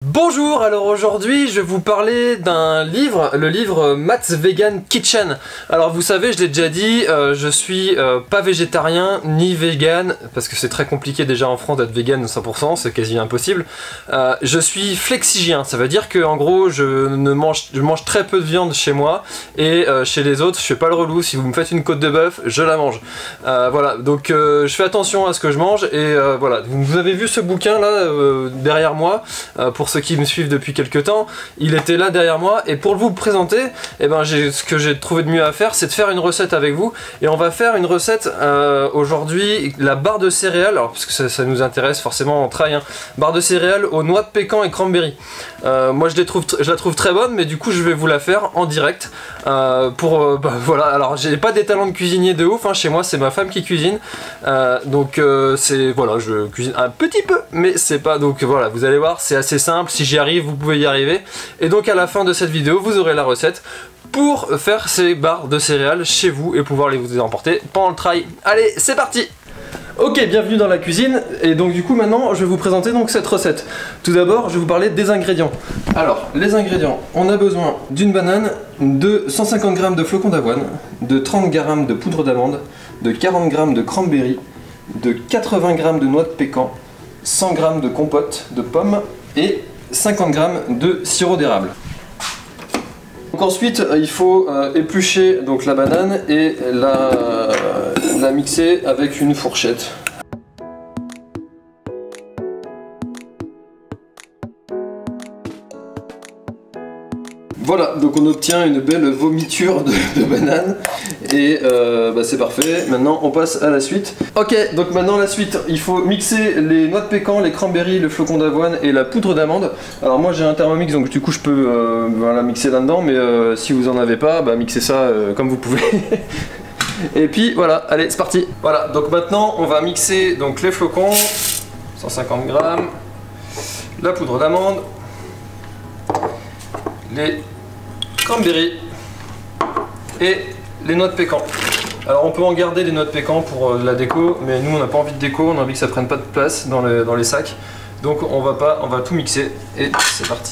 Bonjour, alors aujourd'hui je vais vous parler d'un livre, le livre Matt's Vegan Kitchen. Alors vous savez, je l'ai déjà dit, je suis pas végétarien ni vegan, parce que c'est très compliqué déjà en France d'être vegan 100%, c'est quasi impossible. Je suis flexigien, ça veut dire que en gros je mange très peu de viande chez moi, et chez les autres je fais pas le relou, si vous me faites une côte de bœuf, je la mange. Voilà, donc je fais attention à ce que je mange, et voilà, vous avez vu ce bouquin là derrière moi, pour ceux qui me suivent depuis quelques temps, il était là derrière moi, et pour vous présenter, eh ben, ce que j'ai trouvé de mieux à faire, c'est de faire une recette avec vous, et on va faire une recette aujourd'hui, la barre de céréales, alors parce que ça nous intéresse forcément, on travaille, hein, barre de céréales aux noix de pécan et cranberry. Moi je la trouve très bonne, mais du coup je vais vous la faire en direct, voilà, alors j'ai pas des talents de cuisinier de ouf, hein, chez moi c'est ma femme qui cuisine, donc c'est, voilà, je cuisine un petit peu, mais c'est pas, donc voilà, vous allez voir, c'est assez simple. Si j'y arrive, vous pouvez y arriver. Et donc à la fin de cette vidéo, vous aurez la recette pour faire ces barres de céréales chez vous et pouvoir vous emporter pendant le travail. Allez, c'est parti! Ok, bienvenue dans la cuisine. Et donc du coup maintenant, je vais vous présenter donc cette recette. Tout d'abord, je vais vous parler des ingrédients. Alors, les ingrédients, on a besoin d'une banane, de 150 g de flocons d'avoine, de 30 g de poudre d'amande, de 40 g de cranberry, de 80 g de noix de pécan, 100 g de compote de pommes et 50 g de sirop d'érable. Donc ensuite il faut éplucher donc la banane et la mixer avec une fourchette. Voilà, donc on obtient une belle vomiture de banane et c'est parfait. Maintenant on passe à la suite. Ok, donc maintenant la suite, il faut mixer les noix de pécan, les cranberries, le flocon d'avoine et la poudre d'amande. Alors moi j'ai un Thermomix, donc du coup je peux voilà, mixer là-dedans, mais si vous en avez pas, mixez ça comme vous pouvez. Et puis voilà, allez c'est parti. Voilà, donc maintenant on va mixer donc les flocons, 150 g, la poudre d'amande, les cranberry et les noix de pécan. Alors on peut en garder les noix de pécan pour la déco, mais nous on n'a pas envie de déco, on a envie que ça prenne pas de place dans les sacs. Donc on va tout mixer et c'est parti.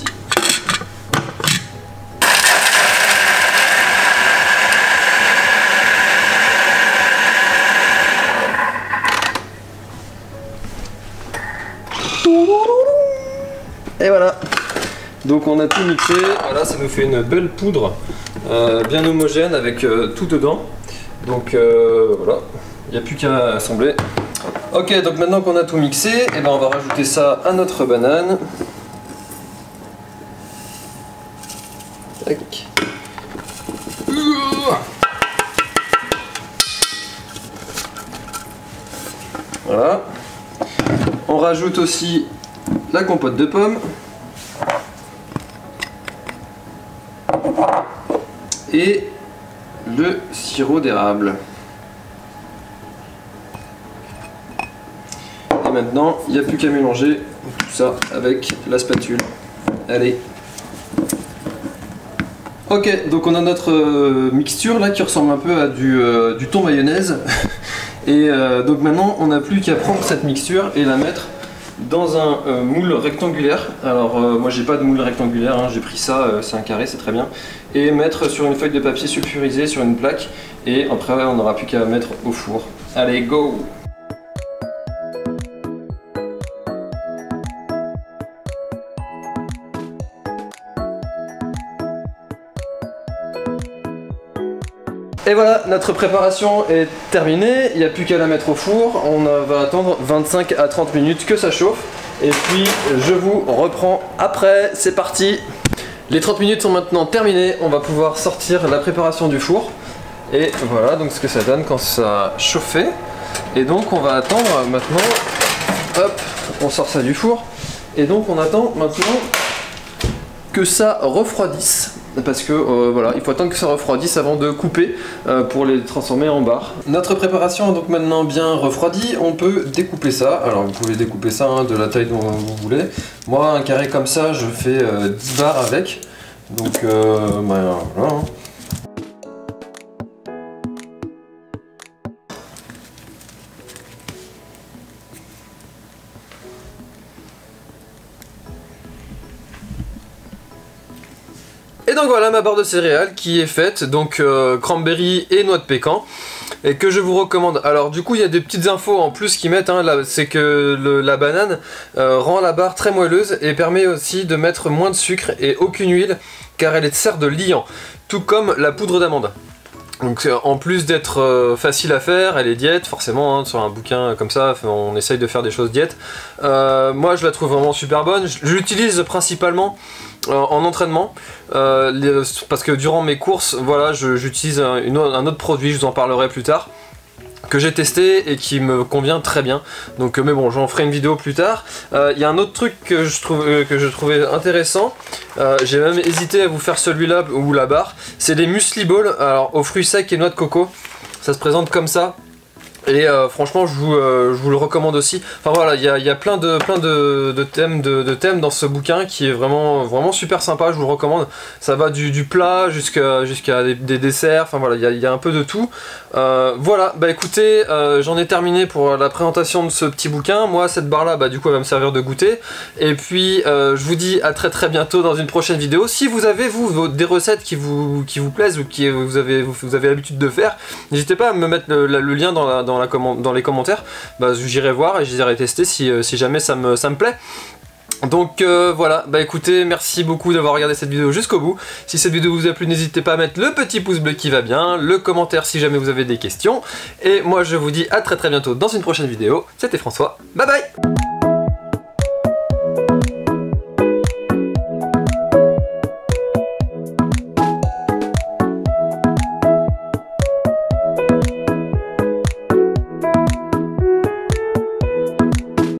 Et voilà. Donc on a tout mixé, voilà, ça nous fait une belle poudre bien homogène avec tout dedans. Donc voilà, il n'y a plus qu'à assembler. Ok, donc maintenant qu'on a tout mixé, on va rajouter ça à notre banane. Tac. Voilà. On rajoute aussi la compote de pommes. Et le sirop d'érable. Et maintenant, il n'y a plus qu'à mélanger tout ça avec la spatule. Allez. Ok, donc on a notre mixture là qui ressemble un peu à du thon mayonnaise. Et donc maintenant, on n'a plus qu'à prendre cette mixture et la mettre dans un moule rectangulaire. Alors moi j'ai pas de moule rectangulaire, hein, j'ai pris ça, c'est un carré, c'est très bien. Et mettre sur une feuille de papier sulfurisé sur une plaque. Et après on n'aura plus qu'à mettre au four. Allez, go! Et voilà, notre préparation est terminée, il n'y a plus qu'à la mettre au four, on va attendre 25 à 30 minutes que ça chauffe, et puis je vous reprends après, c'est parti. Les 30 minutes sont maintenant terminées, on va pouvoir sortir la préparation du four, et voilà donc ce que ça donne quand ça a chauffé, et donc on va attendre maintenant, hop, on sort ça du four, et donc on attend maintenant que ça refroidisse. Parce que voilà, il faut attendre que ça refroidisse avant de couper pour les transformer en barres. Notre préparation est donc maintenant bien refroidie, on peut découper ça. Alors vous pouvez découper ça de la taille dont vous voulez. Moi un carré comme ça je fais 10 barres avec. Donc voilà. donc voilà ma barre de céréales qui est faite, donc cranberry et noix de pécan, et que je vous recommande. Alors du coup il y a des petites infos en plus qu'ils mettent, hein, c'est que la banane rend la barre très moelleuse et permet aussi de mettre moins de sucre et aucune huile, car elle sert de liant, tout comme la poudre d'amande. Donc en plus d'être facile à faire, elle est diète forcément, hein, sur un bouquin comme ça, on essaye de faire des choses diète. Moi je la trouve vraiment super bonne, je l'utilise principalement en entraînement, parce que durant mes courses, voilà, j'utilise un autre produit, je vous en parlerai plus tard, que j'ai testé et qui me convient très bien. Donc mais bon, j'en ferai une vidéo plus tard. Il y a un autre truc que je trouvais intéressant, j'ai même hésité à vous faire celui-là ou la barre, c'est des muesli balls, alors aux fruits secs et noix de coco. Ça se présente comme ça. Et franchement je vous le recommande aussi. Enfin voilà, il y a plein de thèmes dans ce bouquin qui est vraiment super sympa, je vous le recommande. Ça va du plat jusqu'à des desserts, enfin voilà, il y a un peu de tout. Voilà, bah écoutez, j'en ai terminé pour la présentation de ce petit bouquin. Moi cette barre là, bah du coup elle va me servir de goûter. Et puis je vous dis à très bientôt dans une prochaine vidéo. Si vous avez des recettes qui vous plaisent ou que vous avez l'habitude de faire, n'hésitez pas à me mettre le lien dans les commentaires, bah, j'irai voir et j'irai tester si jamais ça me plaît. Donc voilà, bah écoutez, merci beaucoup d'avoir regardé cette vidéo jusqu'au bout. Si cette vidéo vous a plu, n'hésitez pas à mettre le petit pouce bleu qui va bien, le commentaire si jamais vous avez des questions. Et moi je vous dis à très bientôt dans une prochaine vidéo. C'était François, bye bye.